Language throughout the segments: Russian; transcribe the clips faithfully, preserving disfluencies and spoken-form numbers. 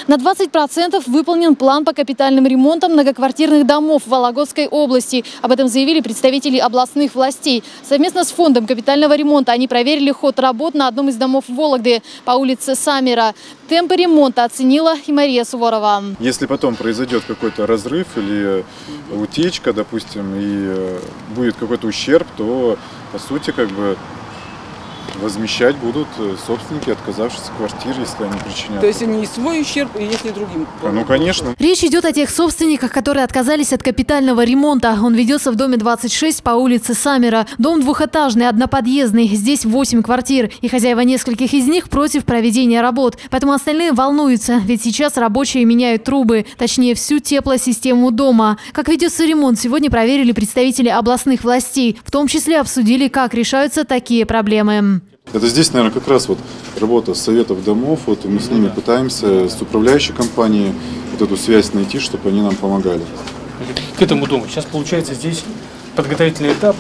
На двадцать процентов выполнен план по капитальным ремонтам многоквартирных домов в Вологодской области. Об этом заявили представители областных властей. Совместно с фондом капитального ремонта они проверили ход работ на одном из домов Вологды по улице Самера. Темпы ремонта оценила и Мария Суворова. Если потом произойдет какой-то разрыв или утечка, допустим, и будет какой-то ущерб, то по сути как бы возмещать будут собственники отказавшихся квартир, если они причинят. То есть они и свой ущерб, и если другим. Ну, конечно. Речь идет о тех собственниках, которые отказались от капитального ремонта. Он ведется в доме двадцать шесть по улице Самера. Дом двухэтажный, одноподъездный. Здесь восемь квартир. И хозяева нескольких из них против проведения работ. Поэтому остальные волнуются. Ведь сейчас рабочие меняют трубы. Точнее, всю теплосистему дома. Как ведется ремонт, сегодня проверили представители областных властей. В том числе обсудили, как решаются такие проблемы. Это здесь, наверное, как раз вот работа советов домов. Вот мы с ними пытаемся, с управляющей компанией, вот эту связь найти, чтобы они нам помогали. К этому дому сейчас, получается, здесь подготовительный этап,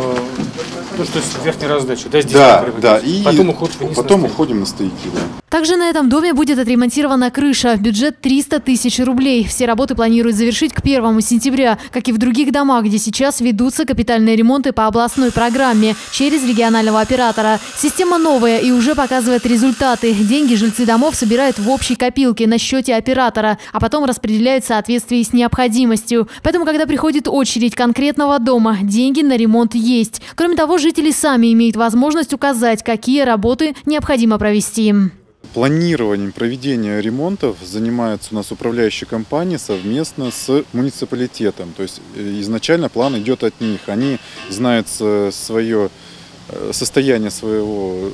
то, что с верхней раздачи. Да, здесь да, да. И потом, уход вниз потом на уходим на стояки. Да. Также на этом доме будет отремонтирована крыша. Бюджет триста тысяч рублей. Все работы планируют завершить к первому сентября, как и в других домах, где сейчас ведутся капитальные ремонты по областной программе через регионального оператора. Система новая и уже показывает результаты. Деньги жильцы домов собирают в общей копилке на счете оператора, а потом распределяют в соответствии с необходимостью. Поэтому, когда приходит очередь конкретного дома, деньги на ремонт есть. Кроме того, жители сами имеют возможность указать, какие работы необходимо провести. Планированием проведения ремонтов занимается у нас управляющая компания совместно с муниципалитетом. То есть изначально план идет от них. Они знают свое состояние своего,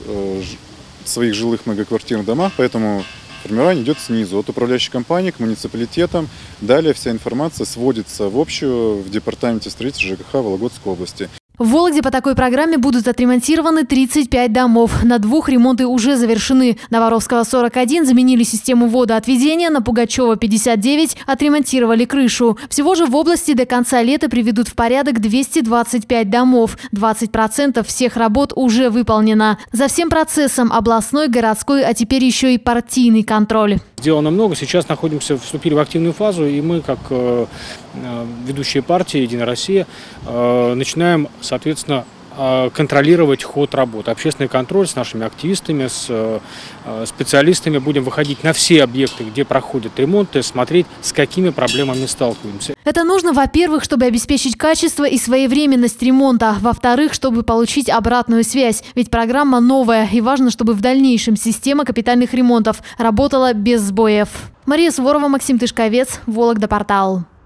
своих жилых многоквартирных домов, поэтому формирование идет снизу, от управляющей компании к муниципалитетам. Далее вся информация сводится в общую в департаменте строительства ЖКХ Вологодской области. В Вологде по такой программе будут отремонтированы тридцать пять домов. На двух ремонты уже завершены. На Воровского сорок один заменили систему водоотведения, на Пугачева пятьдесят девять отремонтировали крышу. Всего же в области до конца лета приведут в порядок двести двадцать пять домов. двадцать процентов всех работ уже выполнено. За всем процессом областной, городской, а теперь еще и партийный контроль. Сделано много. Сейчас находимся, вступили в активную фазу, и мы, как э, ведущие партии «Единая Россия», э, начинаем, соответственно, э, контролировать ход работы. Общественный контроль с нашими активистами, с э, специалистами. Будем выходить на все объекты, где проходят ремонты, смотреть, с какими проблемами сталкиваемся. Это нужно, во-первых, чтобы обеспечить качество и своевременность ремонта. Во-вторых, чтобы получить обратную связь. Ведь программа новая, и важно, чтобы в дальнейшем система капитальных ремонтов работала без сбоев. Мария Суворова, Максим Тышковец, Вологда Портал.